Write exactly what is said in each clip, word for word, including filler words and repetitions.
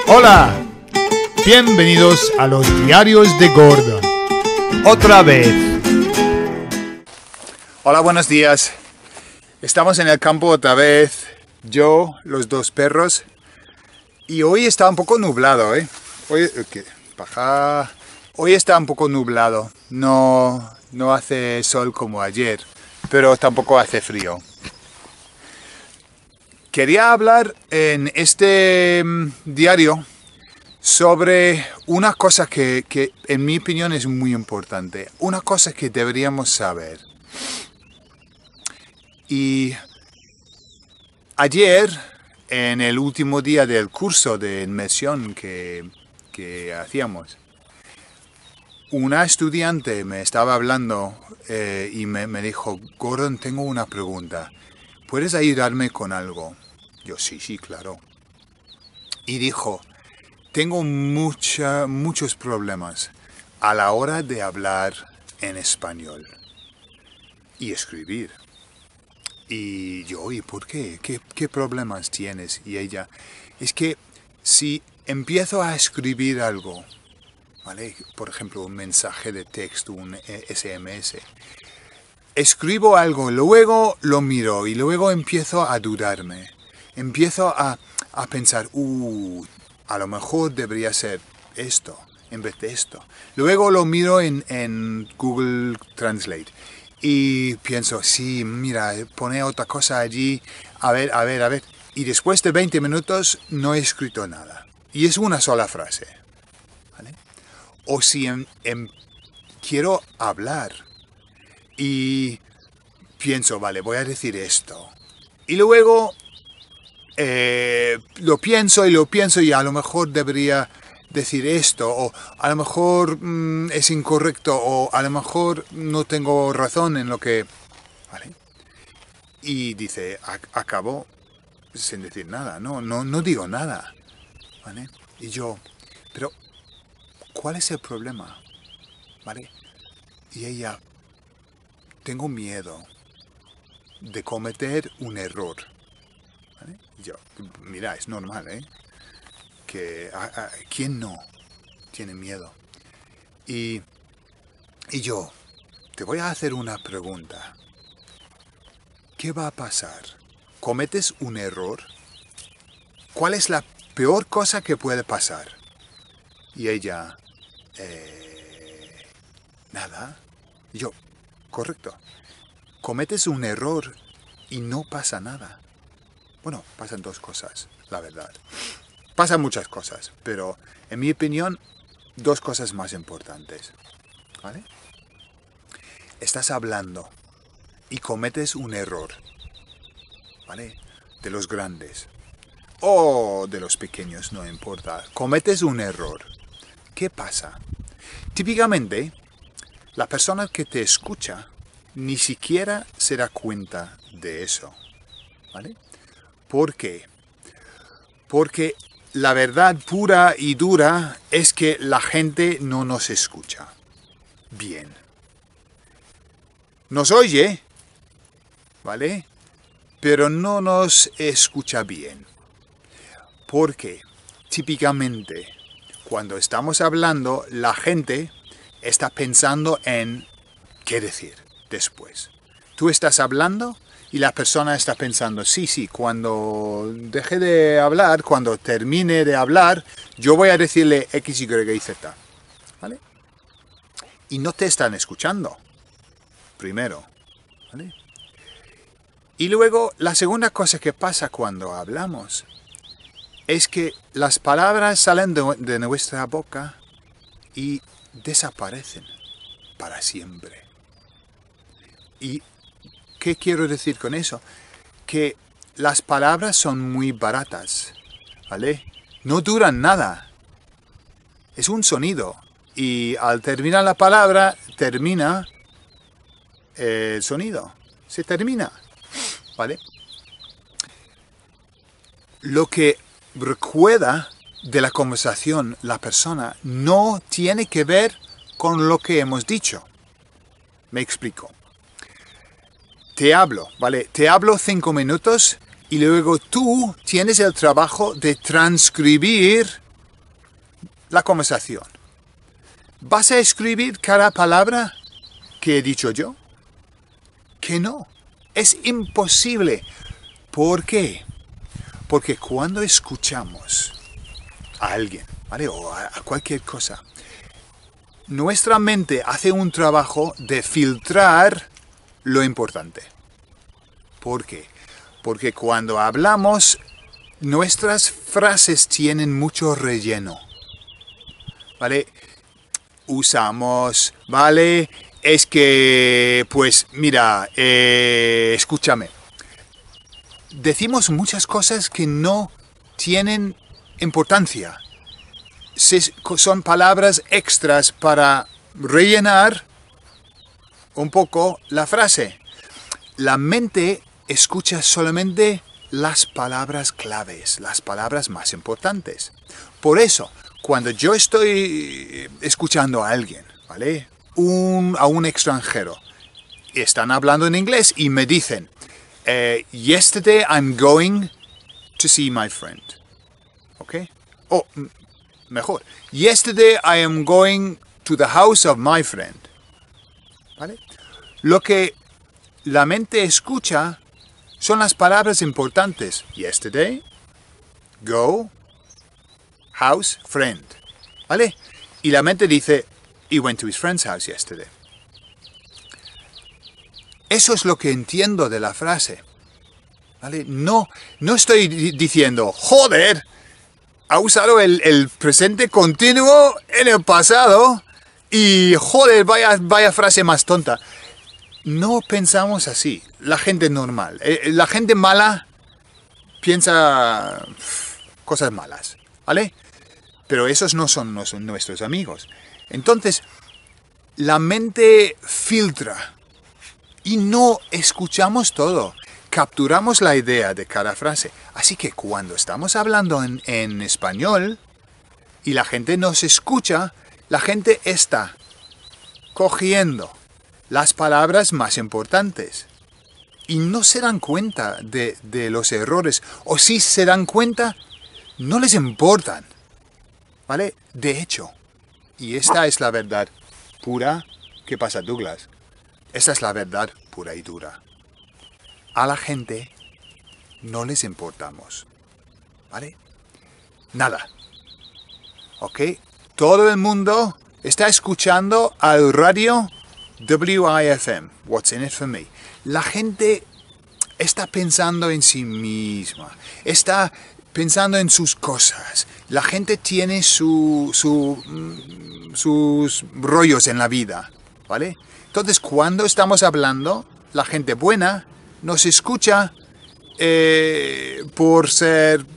Hola, bienvenidos a los diarios de Gordon. Otra vez. Hola, buenos días. Estamos en el campo otra vez. Yo, los dos perros. Y hoy está un poco nublado, ¿eh? Hoy, okay, baja. Hoy está un poco nublado. No, no hace sol como ayer, pero tampoco hace frío. Quería hablar en este um, diario sobre una cosa que, que en mi opinión es muy importante. Una cosa que deberíamos saber. Y ayer, en el último día del curso de inmersión que, que hacíamos, una estudiante me estaba hablando eh, y me, me dijo, Gordon, tengo una pregunta. ¿Puedes ayudarme con algo? Yo, sí, sí, claro. Y dijo, tengo mucha, muchos problemas a la hora de hablar en español y escribir. Y yo, ¿y por qué? ¿Qué, qué problemas tienes? Y ella, es que si empiezo a escribir algo, ¿vale? Por ejemplo, un mensaje de texto, un ese eme ese, escribo algo, luego lo miro y luego empiezo a dudarme. Empiezo a, a pensar, uh, a lo mejor debería ser esto en vez de esto. Luego lo miro en, en Google Translate y pienso, sí, mira, pone otra cosa allí, a ver, a ver, a ver. Y después de veinte minutos no he escrito nada. Y es una sola frase. ¿Vale? O si en, en, quiero hablar y pienso, vale, voy a decir esto. Y luego eh, lo pienso y lo pienso y a lo mejor debería decir esto, o a lo mejor mmm, es incorrecto, o a lo mejor no tengo razón en lo que... ¿Vale? Y dice, acabó sin decir nada, no, no, no digo nada. ¿Vale? Y yo, pero, ¿cuál es el problema? ¿Vale? Y ella, tengo miedo de cometer un error. ¿Vale? Y yo, mira, es normal, ¿eh? Que, a, a, ¿quién no tiene miedo? Y, y yo, te voy a hacer una pregunta. ¿Qué va a pasar? ¿Cometes un error? ¿Cuál es la peor cosa que puede pasar? Y ella, eh, nada. Y yo, correcto. Cometes un error y no pasa nada. Bueno, pasan dos cosas, la verdad. Pasan muchas cosas, pero en mi opinión, dos cosas más importantes. ¿Vale? Estás hablando y cometes un error, ¿vale? De los grandes o de los pequeños, no importa. Cometes un error. ¿Qué pasa? Típicamente, la persona que te escucha ni siquiera se da cuenta de eso. ¿Vale? ¿Por qué? Porque la verdad pura y dura es que la gente no nos escucha bien. Nos oye, ¿vale? Pero no nos escucha bien. Porque típicamente cuando estamos hablando, la gente está pensando en qué decir después. Tú estás hablando y la persona está pensando, sí, sí, cuando deje de hablar, cuando termine de hablar, yo voy a decirle X, Y y Z. ¿Vale? Y no te están escuchando. Primero. ¿Vale? Y luego, la segunda cosa que pasa cuando hablamos es que las palabras salen de, de nuestra boca y desaparecen para siempre. Y ¿qué quiero decir con eso? Que las palabras son muy baratas, ¿vale? No duran nada. Es un sonido. Y al terminar la palabra, termina el sonido. Se termina, ¿vale? Lo que recuerda de la conversación la persona no tiene que ver con lo que hemos dicho. Me explico. Te hablo, ¿vale? Te hablo cinco minutos y luego tú tienes el trabajo de transcribir la conversación. ¿Vas a escribir cada palabra que he dicho yo? Que no. Es imposible. ¿Por qué? Porque cuando escuchamos a alguien, ¿vale? O a, a cualquier cosa, nuestra mente hace un trabajo de filtrar lo importante. ¿Por qué? Porque cuando hablamos, nuestras frases tienen mucho relleno. ¿Vale? Usamos, ¿vale? Es que, pues, mira, eh, escúchame. Decimos muchas cosas que no tienen importancia. Son palabras extras para rellenar un poco la frase. La mente escucha solamente las palabras claves, las palabras más importantes. Por eso, cuando yo estoy escuchando a alguien, ¿vale? Un, a un extranjero, están hablando en inglés y me dicen, eh, yesterday I'm going to see my friend. ¿Ok? O mejor, yesterday I am going to the house of my friend. ¿Vale? Lo que la mente escucha son las palabras importantes. Yesterday, go, house, friend. ¿Vale? Y la mente dice, he went to his friend's house yesterday. Eso es lo que entiendo de la frase. ¿Vale? No, no estoy diciendo, joder, ha usado el, el presente continuo en el pasado y, joder, vaya, vaya frase más tonta. No pensamos así, la gente normal. La gente mala piensa cosas malas, ¿vale? Pero esos no son, no son nuestros amigos. Entonces, la mente filtra y no escuchamos todo. Capturamos la idea de cada frase. Así que cuando estamos hablando en, en español y la gente nos escucha, la gente está cogiendo las palabras más importantes y no se dan cuenta de, de los errores, o si se dan cuenta, no les importan, ¿vale? De hecho, y esta es la verdad pura. ¿Qué pasa, Douglas? Esta es la verdad pura y dura. A la gente no les importamos, ¿vale? Nada, ¿ok? Todo el mundo está escuchando al radio W I F M, What's in it for me. La gente está pensando en sí misma, está pensando en sus cosas. La gente tiene su, su, sus rollos en la vida, ¿vale? Entonces, cuando estamos hablando, la gente buena nos escucha eh, por ser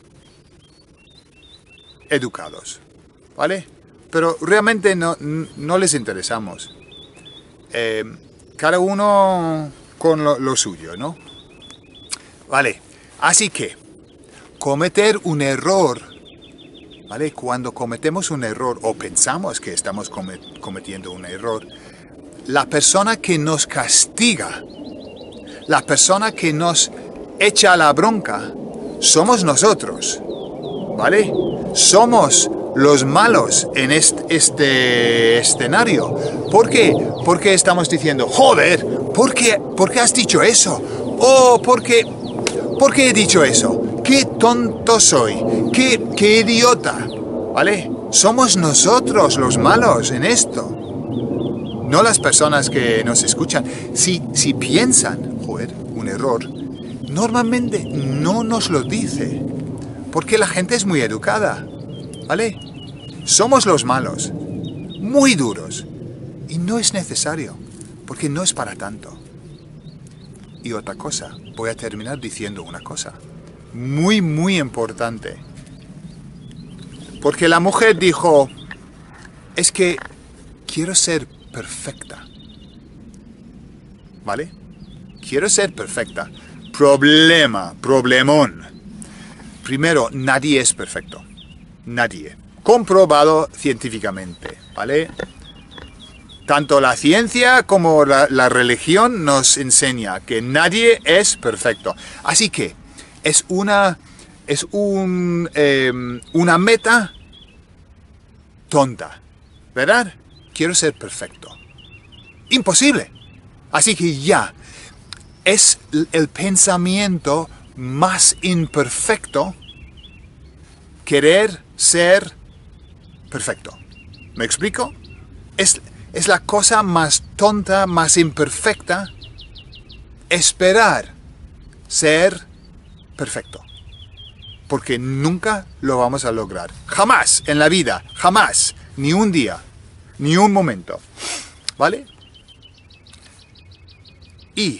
educados, ¿vale? Pero realmente no, no les interesamos. Eh, cada uno con lo, lo suyo, ¿no? Vale, así que cometer un error, ¿vale? Cuando cometemos un error o pensamos que estamos cometiendo un error, la persona que nos castiga, la persona que nos echa la bronca, somos nosotros, ¿vale? Somos los malos en este, este escenario. ¿Por qué? Porque estamos diciendo, joder, ¿por qué, ¿por qué has dicho eso? Oh, ¿por qué, ¿por qué he dicho eso? ¡Qué tonto soy! ¡Qué, qué idiota! ¿Vale? Somos nosotros los malos en esto. No las personas que nos escuchan. Si, si piensan, joder, un error, normalmente no nos lo dice. Porque la gente es muy educada. ¿Vale? Somos los malos, muy duros, y no es necesario, porque no es para tanto. Y otra cosa, voy a terminar diciendo una cosa, muy, muy importante. Porque la mujer dijo, es que quiero ser perfecta, ¿vale? Quiero ser perfecta. Problema, problemón. Primero, nadie es perfecto. Nadie. Comprobado científicamente, ¿vale? Tanto la ciencia como la, la religión nos enseña que nadie es perfecto. Así que es una, es un, eh, una meta tonta, ¿verdad? Quiero ser perfecto. Imposible. Así que ya, es el pensamiento más imperfecto querer ser perfecto. ¿Me explico? Es, es la cosa más tonta, más imperfecta, esperar ser perfecto. Porque nunca lo vamos a lograr. Jamás en la vida, jamás, ni un día, ni un momento. ¿Vale? Y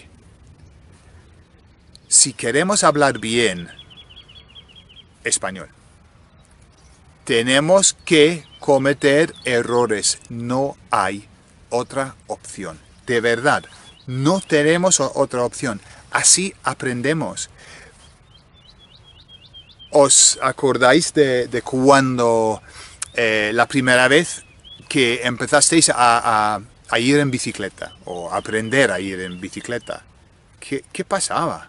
si queremos hablar bien español, tenemos que cometer errores. No hay otra opción. De verdad, no tenemos otra opción. Así aprendemos. ¿Os acordáis de, de cuando eh, la primera vez que empezasteis a, a, a ir en bicicleta o aprender a ir en bicicleta? ¿Qué, qué pasaba?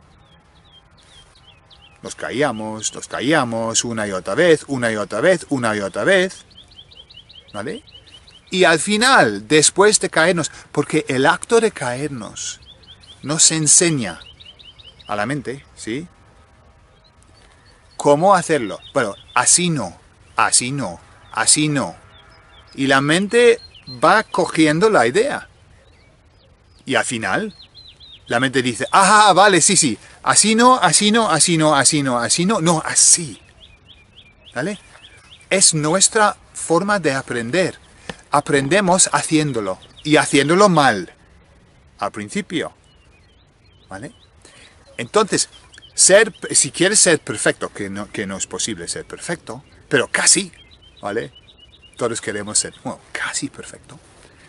Nos caíamos, nos caíamos una y otra vez, una y otra vez, una y otra vez. ¿Vale? Y al final, después de caernos, porque el acto de caernos nos enseña a la mente, ¿sí? ¿Cómo hacerlo? Bueno, así no, así no, así no. Y la mente va cogiendo la idea. Y al final, la mente dice, ah, vale, sí, sí, así no, así no, así no, así no, así no, no, así. ¿Vale? Es nuestra forma de aprender. Aprendemos haciéndolo y haciéndolo mal al principio. ¿Vale? Entonces, ser, si quieres ser perfecto, que no, que no es posible ser perfecto, pero casi, ¿vale? Todos queremos ser, bueno, casi perfecto.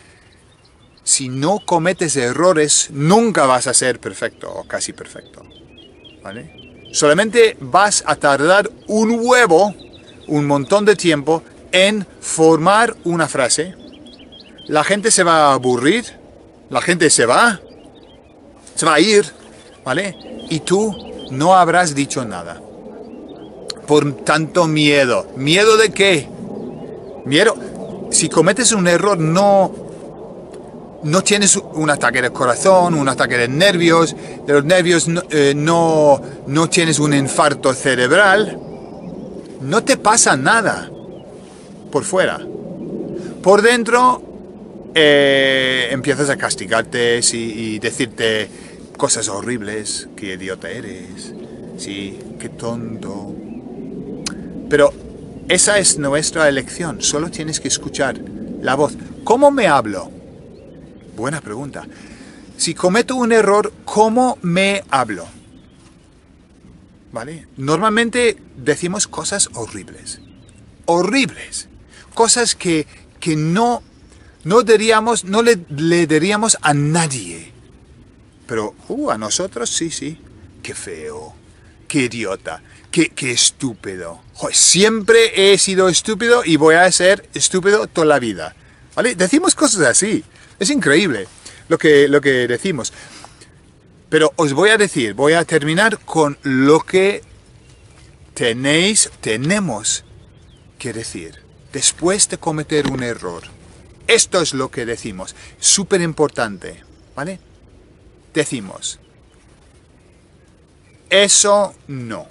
Si no cometes errores, nunca vas a ser perfecto o casi perfecto. ¿Vale? Solamente vas a tardar un huevo, un montón de tiempo, en formar una frase. La gente se va a aburrir, la gente se va, se va a ir, ¿vale? Y tú no habrás dicho nada. Por tanto miedo. ¿Miedo de qué? Miedo. Si cometes un error, no, no tienes un ataque de corazón, un ataque de nervios. De los nervios no, eh, no, no tienes un infarto cerebral. No te pasa nada por fuera. Por dentro eh, empiezas a castigarte y, y decirte cosas horribles. Qué idiota eres. Sí, qué tonto. Pero esa es nuestra elección. Solo tienes que escuchar la voz. ¿Cómo me hablo? Buena pregunta. Si cometo un error, ¿cómo me hablo? ¿Vale? Normalmente decimos cosas horribles. Horribles. Cosas que, que no, no, diríamos, no le, le diríamos a nadie. Pero uh, a nosotros sí, sí. Qué feo. Qué idiota. Qué, qué estúpido. Joder, siempre he sido estúpido y voy a ser estúpido toda la vida. ¿Vale? Decimos cosas así. Es increíble lo que, lo que decimos. Pero os voy a decir, voy a terminar con lo que tenéis, tenemos que decir. Después de cometer un error. Esto es lo que decimos. Súper importante. ¿Vale? Decimos. Eso no.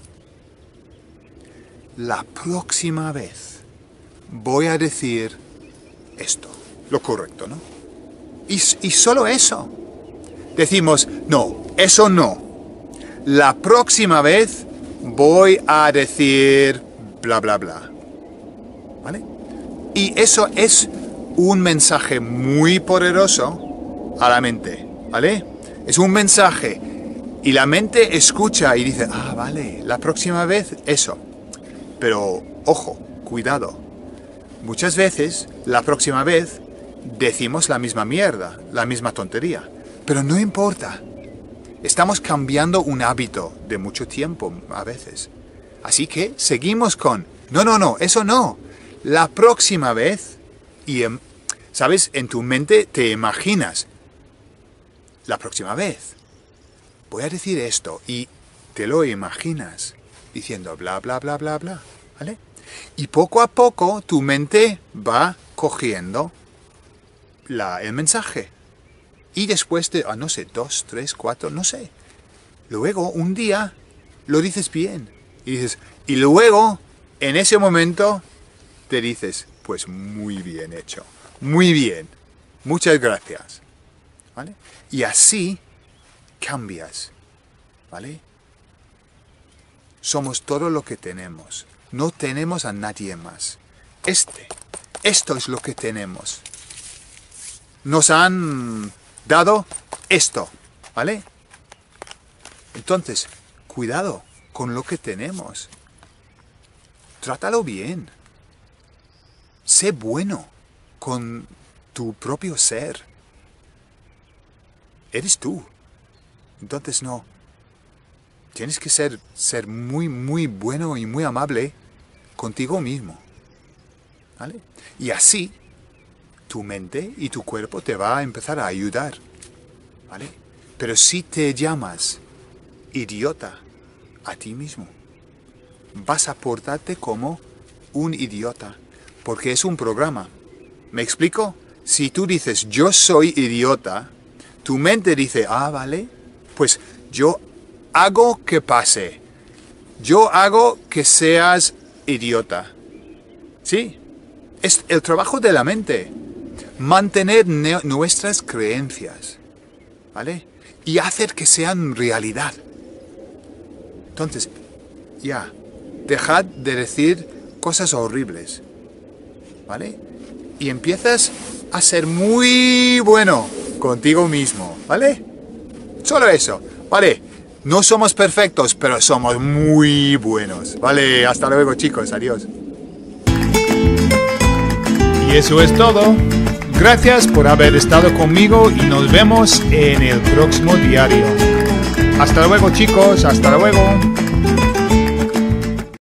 La próxima vez voy a decir esto. Lo correcto, ¿no? Y, y solo eso. Decimos, no, eso no. La próxima vez voy a decir bla, bla, bla. ¿Vale? Y eso es un mensaje muy poderoso a la mente. ¿Vale? Es un mensaje. Y la mente escucha y dice, ah, vale, la próxima vez eso. Pero, ojo, cuidado. Muchas veces, la próxima vez, decimos la misma mierda, la misma tontería. Pero no importa. Estamos cambiando un hábito de mucho tiempo a veces. Así que seguimos con, no, no, no, eso no. La próxima vez, y ¿sabes? En tu mente te imaginas, la próxima vez voy a decir esto y te lo imaginas diciendo bla, bla, bla, bla, bla. ¿Vale? Y poco a poco tu mente va cogiendo la, el mensaje. Y después de, ah, no sé, dos, tres, cuatro, no sé. Luego, un día, lo dices bien. Y dices, y luego, en ese momento, te dices, pues muy bien hecho. Muy bien. Muchas gracias. ¿Vale? Y así cambias. ¿Vale? Somos todo lo que tenemos. No tenemos a nadie más. Este, esto es lo que tenemos. Nos han dado esto, ¿vale? Entonces, cuidado con lo que tenemos. Trátalo bien. Sé bueno con tu propio ser. Eres tú. Entonces no. Tienes que ser, ser muy, muy bueno y muy amable contigo mismo. ¿Vale? Y así, tu mente y tu cuerpo te va a empezar a ayudar. ¿Vale? Pero si te llamas idiota a ti mismo, vas a portarte como un idiota, porque es un programa. ¿Me explico? Si tú dices, yo soy idiota, tu mente dice, ah, vale, pues yo hago que pase. Yo hago que seas idiota. ¿Sí? Es el trabajo de la mente. Mantener nuestras creencias. ¿Vale? Y hacer que sean realidad. Entonces, ya, dejad de decir cosas horribles. ¿Vale? Y empiezas a ser muy bueno contigo mismo. ¿Vale? Solo eso. ¿Vale? No somos perfectos, pero somos muy buenos. Vale, hasta luego, chicos. Adiós. Y eso es todo. Gracias por haber estado conmigo y nos vemos en el próximo diario. Hasta luego, chicos. Hasta luego.